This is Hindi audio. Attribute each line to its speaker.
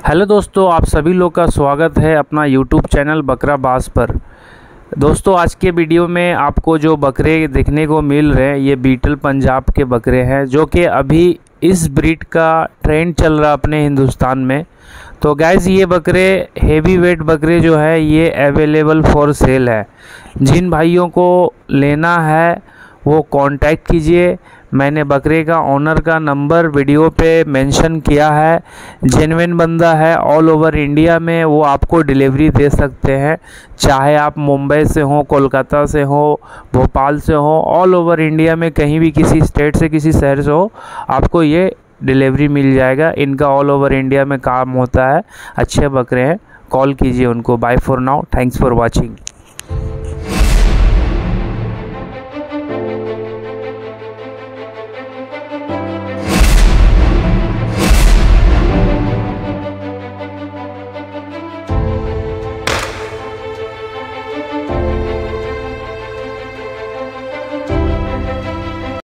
Speaker 1: हेलो दोस्तों, आप सभी लोग का स्वागत है अपना यूट्यूब चैनल बकराबाज पर। दोस्तों, आज के वीडियो में आपको जो बकरे देखने को मिल रहे हैं ये बीटल पंजाब के बकरे हैं, जो कि अभी इस ब्रीड का ट्रेंड चल रहा अपने हिंदुस्तान में। तो गाइस, ये बकरे हेवी वेट बकरे जो है ये अवेलेबल फॉर सेल है। जिन भाइयों को लेना है वो कांटेक्ट कीजिए। मैंने बकरे का ओनर का नंबर वीडियो पे मेंशन किया है। जेन्युइन बंदा है, ऑल ओवर इंडिया में वो आपको डिलीवरी दे सकते हैं। चाहे आप मुंबई से हो, कोलकाता से हो, भोपाल से हो, ऑल ओवर इंडिया में कहीं भी किसी स्टेट से किसी शहर से हो, आपको ये डिलीवरी मिल जाएगा। इनका ऑल ओवर इंडिया में काम होता है। अच्छे बकरे हैं, कॉल कीजिए उनको। Bye for now, thanks for watching.